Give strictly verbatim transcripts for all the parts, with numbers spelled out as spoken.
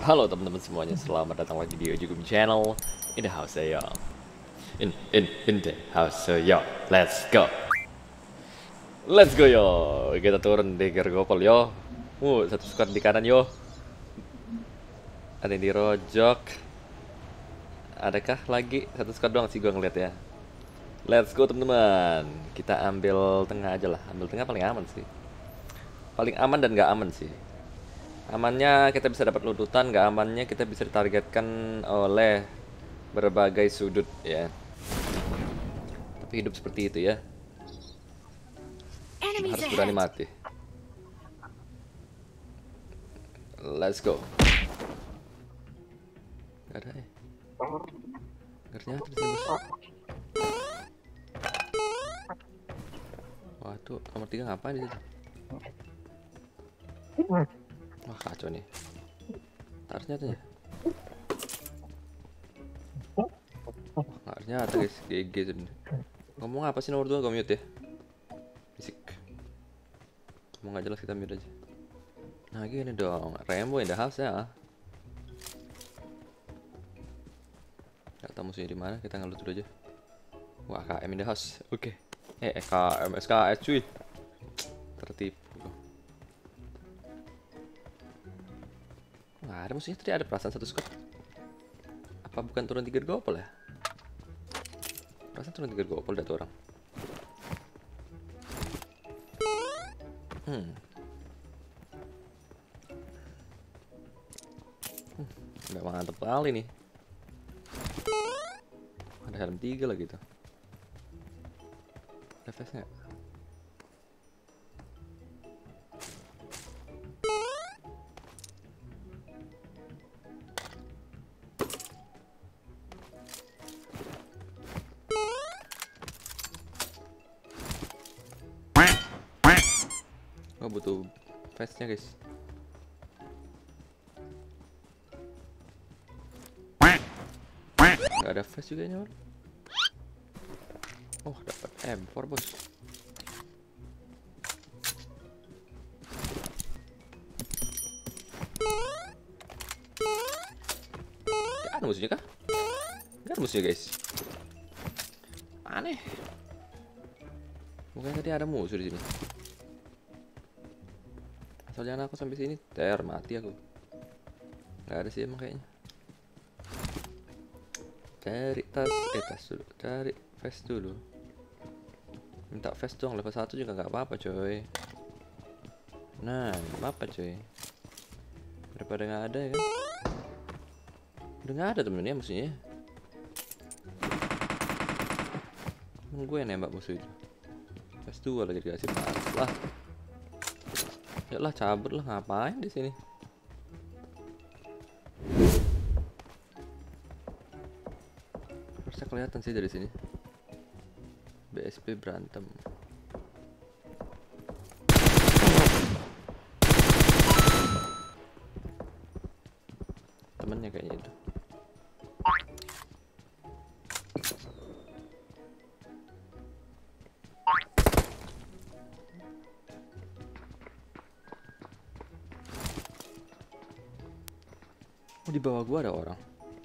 Halo teman-teman semuanya, selamat datang lagi di Ojugum Channel. In the house ya. In in in the house ya. Let's go. Let's go yo. Kita turun di Gergopol yo. Uh, satu squad di kanan yo. Ada yang di rojok. Adakah lagi satu squad doang sih gua ngeliat ya. Let's go teman-teman. Kita ambil tengah aja lah. Ambil tengah paling aman sih. Paling aman dan gak aman sih. Amannya kita bisa dapat lututan, gak amannya kita bisa ditargetkan oleh berbagai sudut ya. Tapi hidup seperti itu ya. Harus berani mati. Let's go. Gak ada ya. Gak ternyata di sini bos. Waduh, nomor tiga ngapain di situ? Wah kacau nih. Harusnya tuh ya. Wah, ternyata guys, G G sebenernya. Ngomong apa sih nomor dua? Gue mute ya. Fisik. Ngomong gak jelas, kita mute aja. Nah gini dong, Rainbow in the house ya. Gak tau musuhnya di mana, kita ngelut dulu aja. Wah K M in the house, oke. Okay. Eh K M S K S cuy. Tertipu. Nggak ada musuhnya, tadi ada perasaan satu squad. Apa bukan turun tiga gopol ya? Perasaan turun tiga gopol dah tuh orang. Hmm. Hmm. Udah mantep kali nih. Ada helm tiga lagi tuh. Ada face nya. Oh butuh face nya guys. Gak ada face juga nya. Oh dapat M empat bos. Gak ada musuhnya kah? Gak ada musuhnya guys. Aneh. Mungkin tadi ada musuh di sini. Asal jangan aku sampai sini, ter mati aku. Gak ada sih emang kayaknya. Cari tas, eh tas dulu, cari vest dulu. Minta vest dong, level satu juga nggak apa-apa coy. Nah, apa coy? Daripada nggak ada ya kan? Udah nggak ada temennya musuhnya. Temen gue yang nembak musuh itu. Vest dua lagi dikasih pas lah. Ya lah cabut lah, ngapain di sini? Harusnya kelihatan sih dari sini. B S P berantem. Temennya kayaknya itu. Oh, di bawah gua ada orang.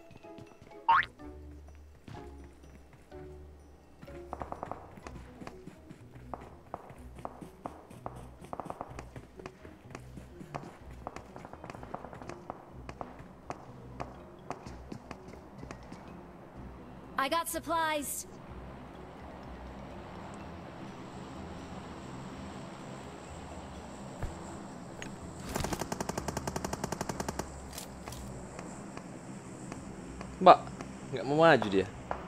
I got supplies. Mbak, nggak mau maju dia.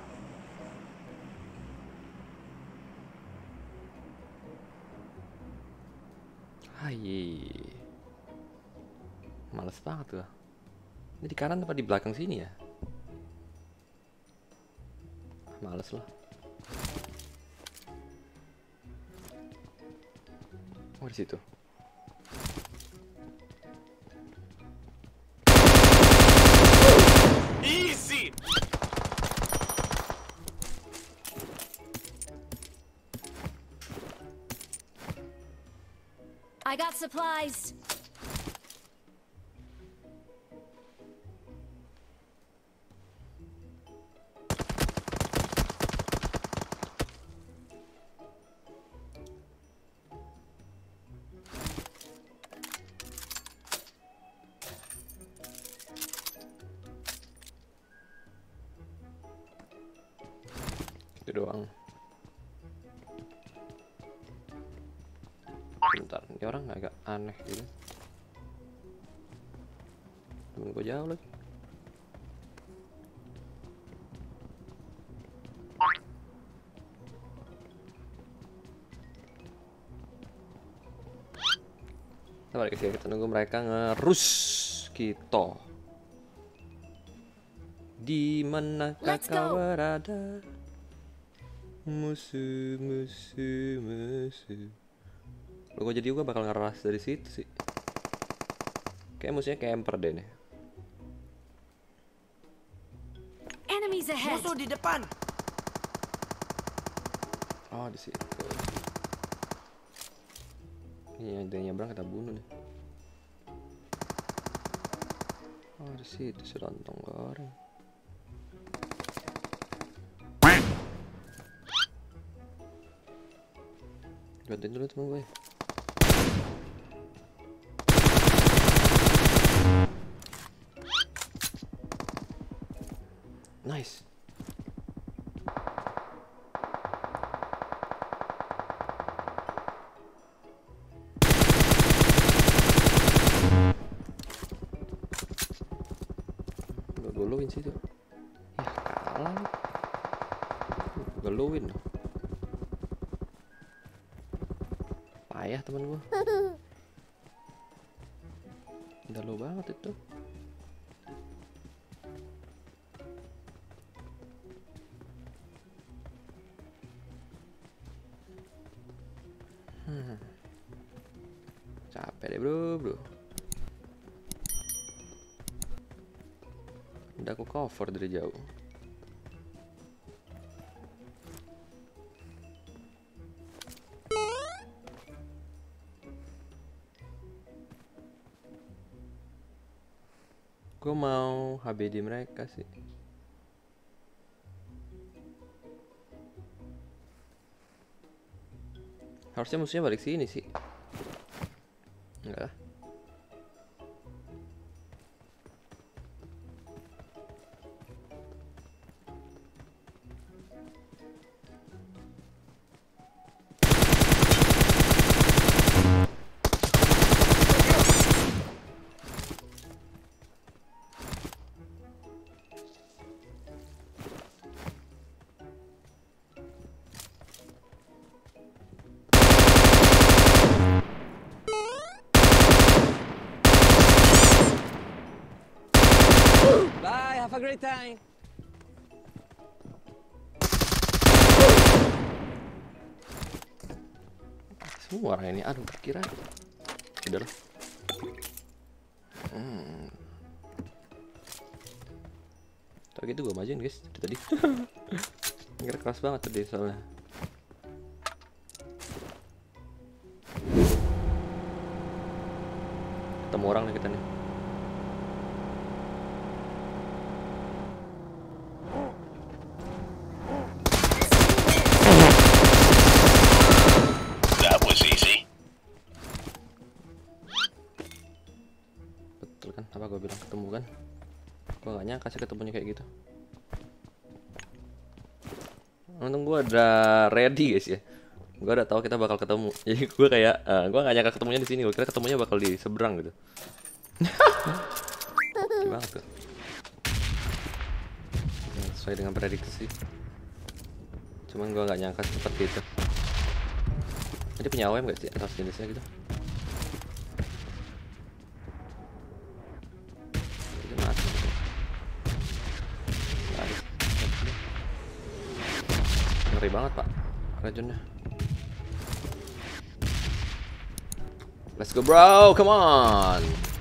Hai. Males banget tuh. Ini di kanan apa di belakang sini ya? Males lah. Oh di situ. Easy. I got supplies. doang. Bentar, ini orang agak aneh gitu. Temen gue jauh lagi. Kita balik ke sini, kita nunggu mereka ngerus kita. Di mana kau berada? Musuh, musuh, musuh. Lo gue jadi gue bakal ngeras dari situ sih. Kayak musuhnya camper deh nih. Enemies ahead. Musuh di depan. Oh di situ. Ini ada yang nyebrang kita bunuh nih. Oh di situ selontong goreng. Gantiin dulu temen gue. Nice. Gue goluin sih tuh. Ya kalah. Gue goluin. Payah temen gue. Udah low banget itu. Hmm. Capek deh bro, bro. Udah aku cover dari jauh. Gue mau H B D mereka sih. Harusnya musuhnya balik sini sih. Enggak lah. Bye, have a great time. Semua orang ini, aduh kira udah lah. Hmm. Tadi gitu gue majuin guys dari tadi. Kira keras banget tadi soalnya. Ketemu orang nih kita nih. That was easy. Betul kan, apa gue bilang ketemu kan? Gue gak nyangka sih ketemunya kayak gitu. Untung gue udah ready guys ya. Gue udah tahu kita bakal ketemu. Jadi gue kayak, uh, gue gak nyangka ketemunya di sini. Gue kira ketemunya bakal di seberang gitu. Gimana tuh? Ya, sesuai dengan prediksi. Cuman gue gak nyangka seperti itu. Jadi punya A W M gak sih atau jenisnya gitu? Jadi mati gitu. Ngeri banget pak racunnya. Let's go bro, come on.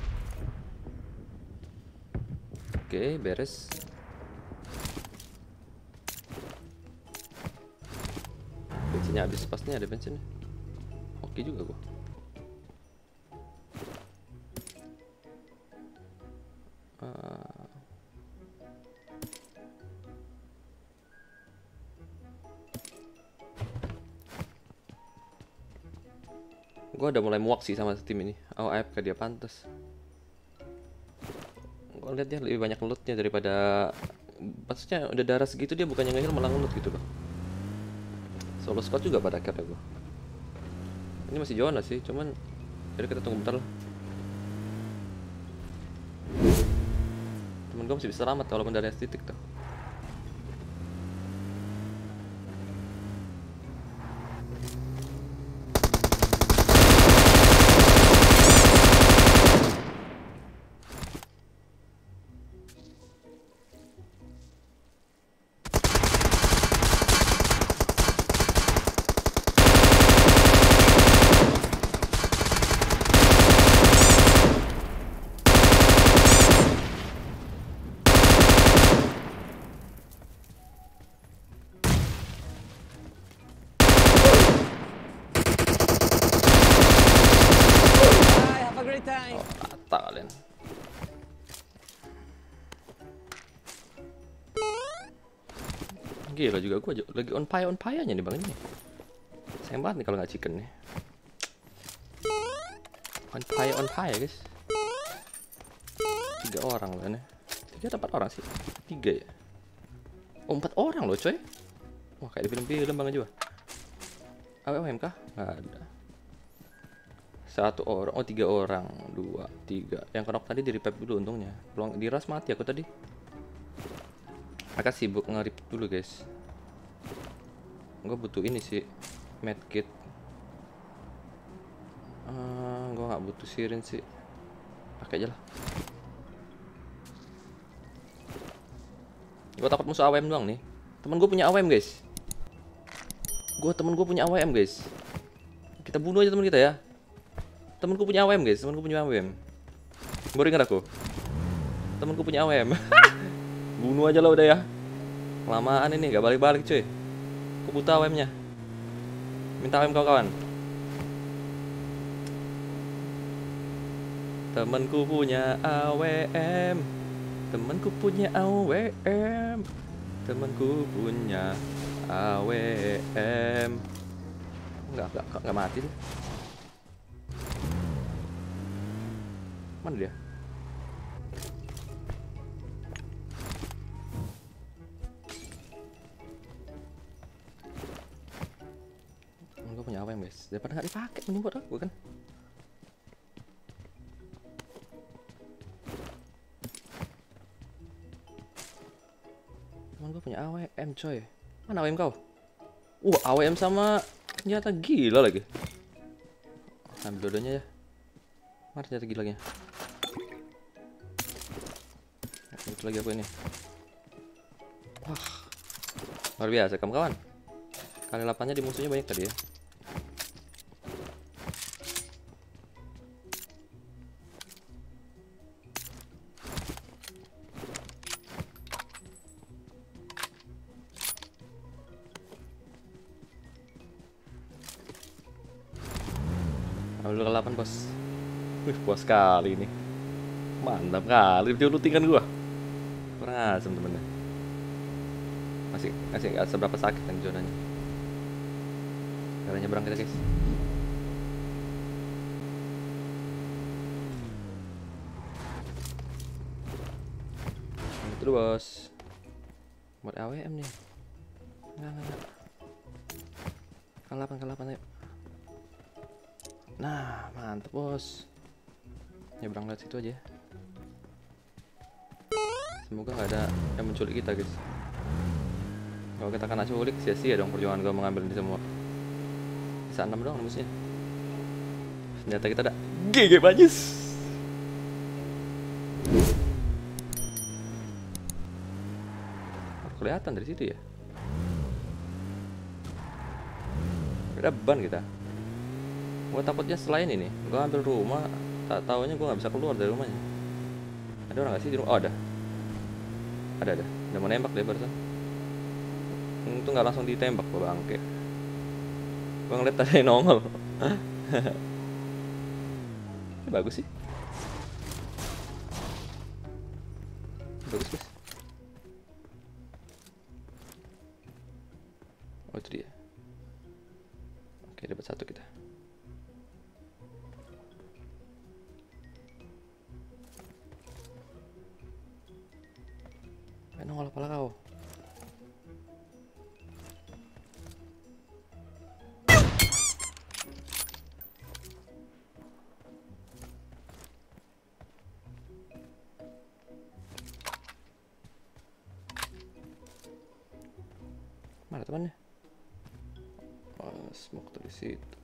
Oke, okay, beres. Bensinnya habis, pasnya ada bensinnya. Oke okay juga gua. Uh, Gue udah mulai muak sih sama tim ini. Oh, A F K dia pantas. Gue lihat dia lebih banyak lootnya daripada. Maksudnya udah darah segitu dia bukannya nge-heal malah ngeloot gitu loh. Solo squad juga pada akhirnya gue. Ini masih zona sih, cuman jadi kita tunggu bentar lah. Temen gue masih bisa selamat walaupun dari titik tuh. Bye, have a great time. Oh, rata kalian. Gila juga gue lagi on fire on fire-nya nih bang ini. Sayang banget nih kalau nggak chicken nih. On fire on fire guys. Tiga orang loh nih. Tiga atau empat orang sih? Tiga ya. Oh empat orang loh coy. Wah kayak di film-film bang aja. A W M kah? Nggak ada. Satu orang, oh tiga orang, dua, tiga. Yang kenok tadi di revive dulu untungnya. Belum di rush mati aku tadi. Aku sibuk nge-rip dulu guys. Gue butuh ini sih, medkit. Uh, gue nggak butuh sirin sih. Pakai aja lah. Gue takut musuh A W M doang nih. Temen gue punya A W M guys. Gue temen gue punya A W M guys. Kita bunuh aja temen kita ya. Temenku punya A W M guys, temenku punya A W M. Baru ingat aku. Temenku punya A W M. Bunuh aja lah udah ya. Kelamaan ini gak balik-balik cuy. Aku butuh A W M-nya. Minta A W M kawan-kawan. Temenku punya A W M. Temenku punya A W M. Temenku punya A W M. Enggak, enggak, enggak mati tuh. Mana dia? Gue punya A W M guys. Daripada nggak dipakai mending buat aku kan. Temen gue punya A W M coy. Mana A W M kau? Uh A W M sama senjata gila lagi. Ambil dua-duanya ya. Mana senjata gilanya? Itu lagi aku ini. Wah, luar biasa kawan-kawan. Kali delapannya di musuhnya banyak tadi ya. Ambil delapan bos. Wih, puas sekali ini. Mantap kali video lootingan gua. Kurang asem temennya. Masih masih nggak seberapa sakit kan zonanya. Cara nyebrang kita guys. Itu bos. Buat A W M nih. Nggak nggak nggak. Kalapan kalapan ayo. Nah mantap bos. Nyebrang lewat situ aja. Semoga nggak ada yang menculik kita guys. Kalau kita kena culik sia-sia dong perjuangan gue mengambil ini semua. Bisa enam doang musuhnya. Senjata kita ada G G Bajis. Kelihatan dari situ ya. Ada ban kita. Gue takutnya selain ini gue ambil rumah, tak taunya gue nggak bisa keluar dari rumahnya. Ada orang nggak sih di rumah? Oh ada. Ada ada. Udah mau nembak deh barusan. Itu nggak langsung ditembak gue bangke. Gue ngeliat tadi nongol. Ini bagus sih. Bagus guys. Oh itu dia. Oke dapat satu kita. Nongol kepala kau. Mana temannya? Oh, smoke dari situ.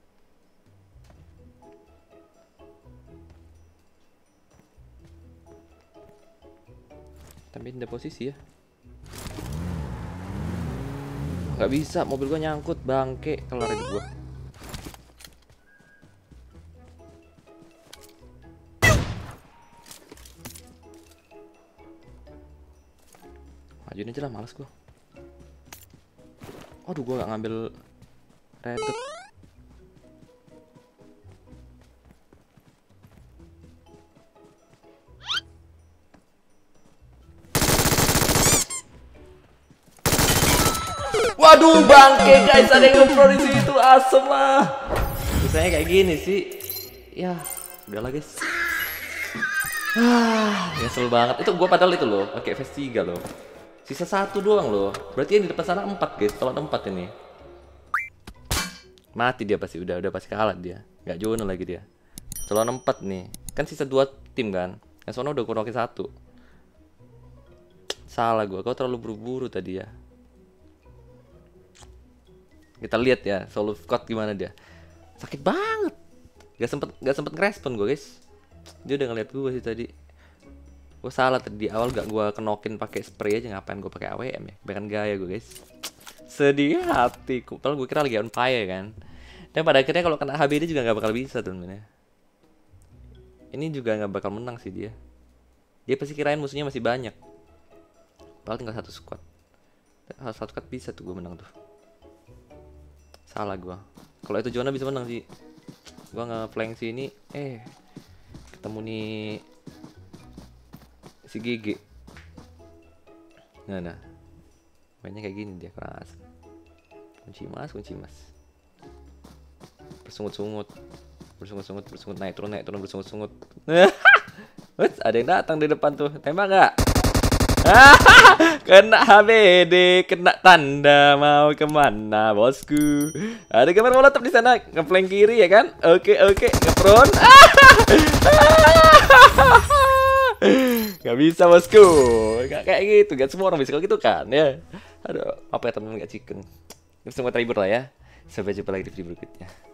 Kita pindah posisi ya. Gak bisa, mobil gua nyangkut, bangke, kelar hidup gua. Majuin aja lah, males gua. Aduh, gua gak ngambil red dot. Waduh, bangke guys, ada yang nge-pro di situ, asem lah. Biasanya kayak gini sih. Ya, udahlah guys. Ah, nyesel banget. Itu gua padahal itu loh, pakai F S tiga loh. Sisa satu doang loh. Berarti yang di depan sana empat guys. Kalau empat ini mati dia pasti, udah udah pasti kalah dia. Gak jono lagi dia. Kalau empat nih, kan sisa dua tim kan. Yang sono udah kurangin satu. Salah gua, kau terlalu buru-buru tadi ya. Kita lihat ya, solo squad gimana dia. Sakit banget. Gak sempet gak sempet ngerespon gue guys. Dia udah ngeliat gue sih tadi. Gue salah tadi di awal, gak gue kenokin pakai spray aja, ngapain gue pakai A W M ya? Bahkan gaya gue guys. Sedih hatiku. Padahal gue kira lagi on fire kan. Dan pada akhirnya kalau kena H B D juga gak bakal bisa temen-temen ya. Ini juga gak bakal menang sih dia. Dia pasti kirain musuhnya masih banyak. Padahal tinggal satu squad. Satu squad bisa tuh gue menang tuh. Salah gua. Kalau itu Jonah bisa menang sih. Gua nge-flank sini, eh ketemu nih si G G. Nah, nah. Mainnya kayak gini dia, keras. Kunci mas, kunci mas. Bersungut-sungut. Bersungut-sungut, bersungut naik turun naik turun bersungut-sungut. Wes, ada yang datang di depan tuh. Tembak enggak? Kena H B D, kena tanda mau kemana bosku? Ada gambar molotov di sana, ngeflank kiri ya kan? Oke oke, ngepron. Gak bisa bosku, gak kayak gitu, gak semua orang bisa kalau gitu kan ya. Aduh, apa ya temen gak chicken. Semua terhibur lah ya. Sampai jumpa lagi di video berikutnya.